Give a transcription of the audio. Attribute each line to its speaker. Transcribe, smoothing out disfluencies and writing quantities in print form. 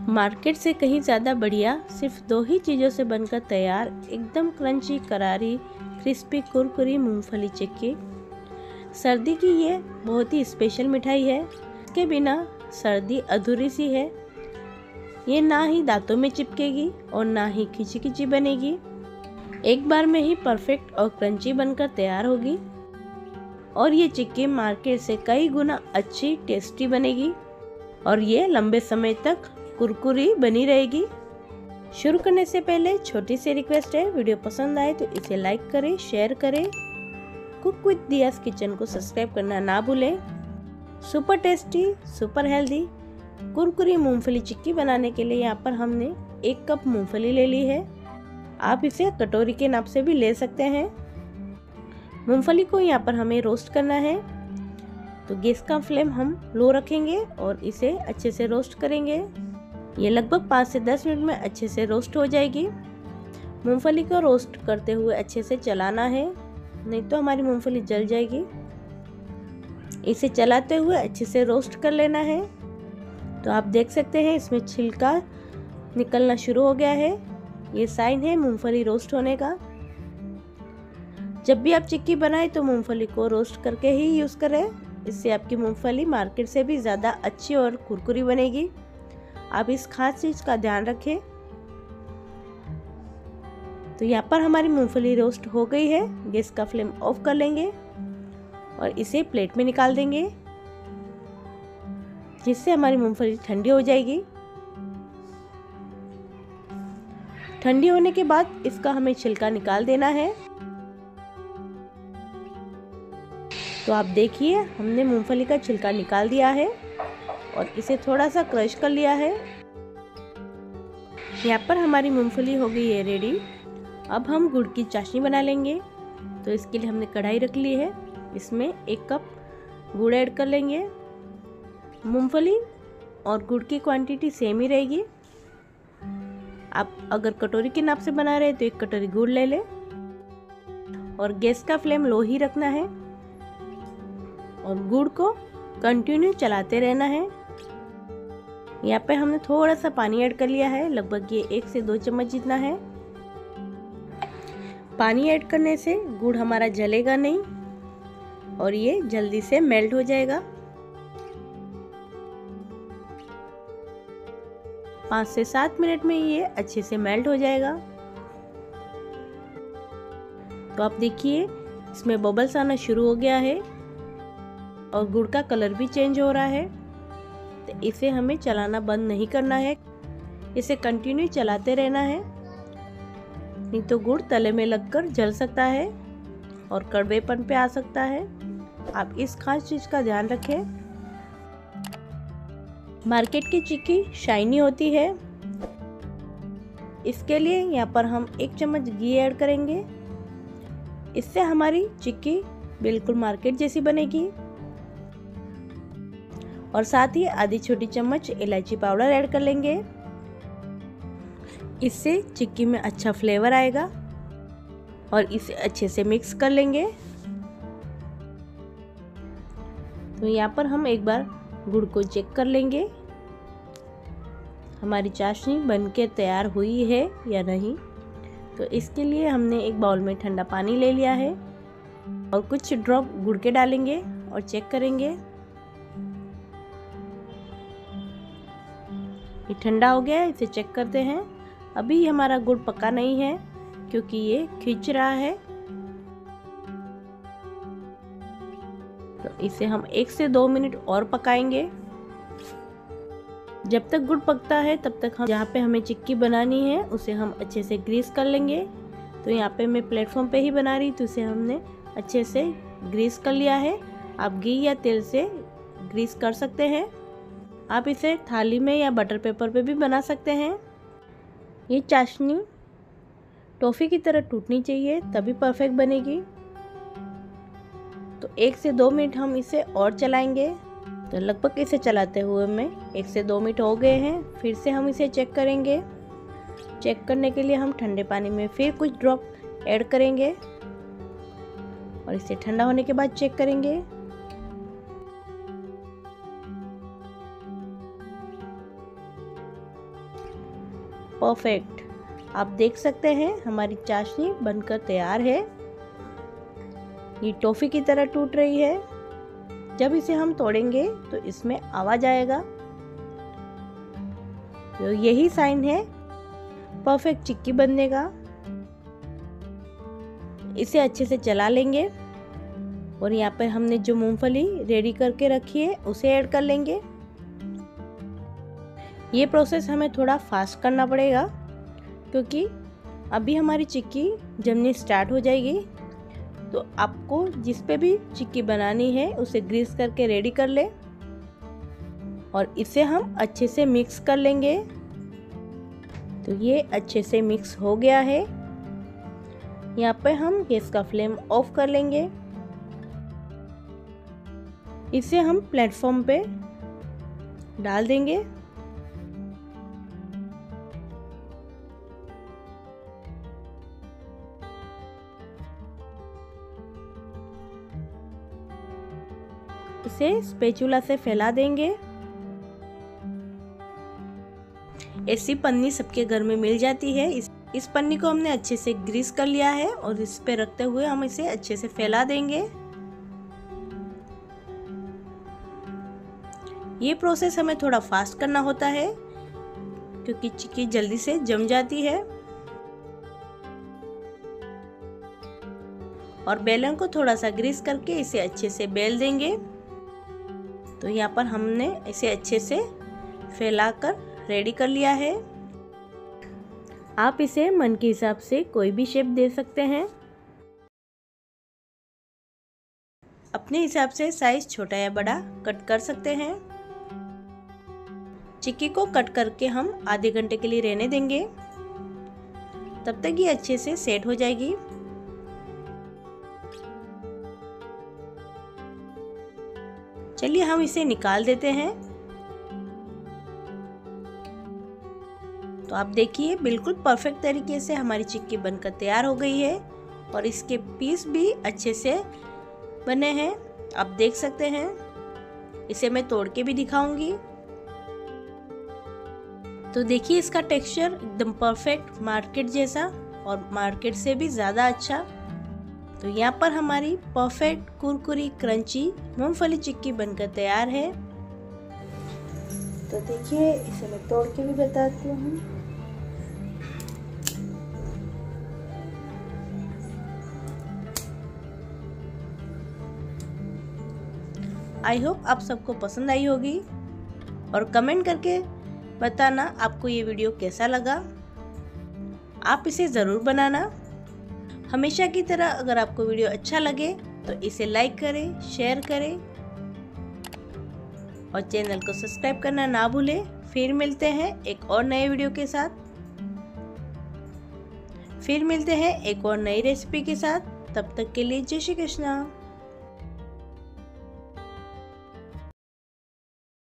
Speaker 1: Market से कहीं ज़्यादा बढ़िया सिर्फ 2 ही चीज़ों से बनकर तैयार एकदम क्रंची, करारी, क्रिस्पी, कुरकुरी मूंगफली चिक्की। सर्दी की ये बहुत ही स्पेशल मिठाई है। इसके बिना सर्दी अधूरी सी है। ये ना ही दांतों में चिपकेगी और ना ही खिंची खिंची बनेगी। एक बार में ही परफेक्ट और क्रंची बनकर तैयार होगी और ये चिक्की मार्केट से कई गुना अच्छी टेस्टी बनेगी और ये लंबे समय तक कुरकुरी बनी रहेगी। शुरू करने से पहले छोटी सी रिक्वेस्ट है, वीडियो पसंद आए तो इसे लाइक करें, शेयर करें। कुक विद दियास किचन को सब्सक्राइब करना ना भूलें। सुपर टेस्टी, सुपर हेल्दी कुरकुरी मूंगफली चिक्की बनाने के लिए यहाँ पर हमने 1 कप मूंगफली ले ली है। आप इसे कटोरी के नाप से भी ले सकते हैं। मूंगफली को यहाँ पर हमें रोस्ट करना है, तो गैस का फ्लेम हम लो रखेंगे और इसे अच्छे से रोस्ट करेंगे। ये लगभग 5 से 10 मिनट में अच्छे से रोस्ट हो जाएगी। मूंगफली को रोस्ट करते हुए अच्छे से चलाना है, नहीं तो हमारी मूंगफली जल जाएगी। इसे चलाते हुए अच्छे से रोस्ट कर लेना है। तो आप देख सकते हैं इसमें छिलका निकलना शुरू हो गया है। ये साइन है मूंगफली रोस्ट होने का। जब भी आप चिक्की बनाएं तो मूंगफली को रोस्ट करके ही यूज़ करें। इससे आपकी मूंगफली मार्केट से भी ज़्यादा अच्छी और कुरकुरी बनेगी। आप इस खास चीज़ का ध्यान रखें। तो यहाँ पर हमारी मूंगफली रोस्ट हो गई है। गैस का फ्लेम ऑफ कर लेंगे और इसे प्लेट में निकाल देंगे, जिससे हमारी मूंगफली ठंडी हो जाएगी। ठंडी होने के बाद इसका हमें छिलका निकाल देना है। तो आप देखिए हमने मूंगफली का छिलका निकाल दिया है और इसे थोड़ा सा क्रश कर लिया है। यहाँ पर हमारी मूंगफली हो गई है रेडी। अब हम गुड़ की चाशनी बना लेंगे। तो इसके लिए हमने कढ़ाई रख ली है। इसमें 1 कप गुड़ ऐड कर लेंगे। मूंगफली और गुड़ की क्वांटिटी सेम ही रहेगी। आप अगर कटोरी के नाप से बना रहे हैं तो 1 कटोरी गुड़ ले लें और गैस का फ्लेम लो ही रखना है और गुड़ को कंटिन्यू चलाते रहना है। यहाँ पे हमने थोड़ा सा पानी ऐड कर लिया है, लगभग ये 1 से 2 चम्मच जितना है। पानी ऐड करने से गुड़ हमारा जलेगा नहीं और ये जल्दी से मेल्ट हो जाएगा। 5 से 7 मिनट में ये अच्छे से मेल्ट हो जाएगा। तो आप देखिए इसमें बबल्स आना शुरू हो गया है और गुड़ का कलर भी चेंज हो रहा है। तो इसे हमें चलाना बंद नहीं करना है, इसे कंटिन्यू चलाते रहना है, नहीं तो गुड़ तले में लगकर जल सकता है और कड़वेपन पे आ सकता है। आप इस खास चीज का ध्यान रखें। मार्केट की चिक्की शाइनी होती है, इसके लिए यहाँ पर हम 1 चम्मच घी ऐड करेंगे। इससे हमारी चिक्की बिल्कुल मार्केट जैसी बनेगी। और साथ ही आधी छोटी चम्मच इलायची पाउडर ऐड कर लेंगे। इससे चिक्की में अच्छा फ्लेवर आएगा और इसे अच्छे से मिक्स कर लेंगे। तो यहाँ पर हम एक बार गुड़ को चेक कर लेंगे, हमारी चाशनी बनके तैयार हुई है या नहीं। तो इसके लिए हमने एक बाउल में ठंडा पानी ले लिया है और कुछ ड्रॉप गुड़ के डालेंगे और चेक करेंगे। ये ठंडा हो गया है, इसे चेक करते हैं। अभी हमारा गुड़ पका नहीं है क्योंकि ये खिंच रहा है। तो इसे हम 1 से 2 मिनट और पकाएंगे। जब तक गुड़ पकता है तब तक हम जहाँ पे हमें चिक्की बनानी है उसे हम अच्छे से ग्रीस कर लेंगे। तो यहाँ पे मैं प्लेटफॉर्म पे ही बना रही, तो इसे हमने अच्छे से ग्रीस कर लिया है। आप घी या तेल से ग्रीस कर सकते हैं। आप इसे थाली में या बटर पेपर पे भी बना सकते हैं। ये चाशनी टॉफ़ी की तरह टूटनी चाहिए, तभी परफेक्ट बनेगी। तो 1 से 2 मिनट हम इसे और चलाएंगे। तो लगभग इसे चलाते हुए में 1 से 2 मिनट हो गए हैं। फिर से हम इसे चेक करेंगे। चेक करने के लिए हम ठंडे पानी में फिर कुछ ड्रॉप ऐड करेंगे और इसे ठंडा होने के बाद चेक करेंगे। परफेक्ट। आप देख सकते हैं हमारी चाशनी बनकर तैयार है। ये टॉफ़ी की तरह टूट रही है। जब इसे हम तोड़ेंगे तो इसमें आवाज आएगा, तो यही साइन है परफेक्ट चिक्की बनने का। इसे अच्छे से चला लेंगे और यहाँ पर हमने जो मूंगफली रेडी करके रखी है उसे ऐड कर लेंगे। ये प्रोसेस हमें थोड़ा फास्ट करना पड़ेगा क्योंकि अभी हमारी चिक्की जमनी स्टार्ट हो जाएगी। तो आपको जिस पे भी चिक्की बनानी है उसे ग्रीस करके रेडी कर ले और इसे हम अच्छे से मिक्स कर लेंगे। तो ये अच्छे से मिक्स हो गया है। यहाँ पे हम गैस का फ्लेम ऑफ कर लेंगे। इसे हम प्लेटफॉर्म पे डाल देंगे। इसे स्पैचुला से फैला देंगे। ऐसी पन्नी सबके घर में मिल जाती है। इस पन्नी को हमने अच्छे से ग्रीस कर लिया है और इस पे रखते हुए हम इसे अच्छे से फैला देंगे। ये प्रोसेस हमें थोड़ा फास्ट करना होता है क्योंकि चिक्की जल्दी से जम जाती है। और बेलन को थोड़ा सा ग्रीस करके इसे अच्छे से बेल देंगे। तो यहाँ पर हमने इसे अच्छे से फैलाकर रेडी कर लिया है। आप इसे मन के हिसाब से कोई भी शेप दे सकते हैं। अपने हिसाब से साइज छोटा या बड़ा कट कर सकते हैं। चिक्की को कट करके हम आधे घंटे के लिए रहने देंगे, तब तक ये अच्छे से सेट हो जाएगी। चलिए हम इसे निकाल देते हैं। तो आप देखिए बिल्कुल परफेक्ट तरीके से हमारी चिक्की बनकर तैयार हो गई है और इसके पीस भी अच्छे से बने हैं। आप देख सकते हैं। इसे मैं तोड़ के भी दिखाऊंगी। तो देखिए इसका टेक्सचर एकदम परफेक्ट मार्केट जैसा और मार्केट से भी ज़्यादा अच्छा। तो यहाँ पर हमारी परफेक्ट कुरकुरी क्रंची मूंगफली चिक्की बनकर तैयार है। तो देखिए इसे मैं तोड़ के भी बताती हूँ। आई होप आप सबको पसंद आई होगी और कमेंट करके बताना आपको ये वीडियो कैसा लगा। आप इसे ज़रूर बनाना। हमेशा की तरह अगर आपको वीडियो अच्छा लगे तो इसे लाइक करें, शेयर करें और चैनल को सब्सक्राइब करना ना भूलें। फिर मिलते हैं एक और नए वीडियो के साथ। फिर मिलते हैं एक और नई रेसिपी के साथ। तब तक के लिए जय श्री कृष्णा।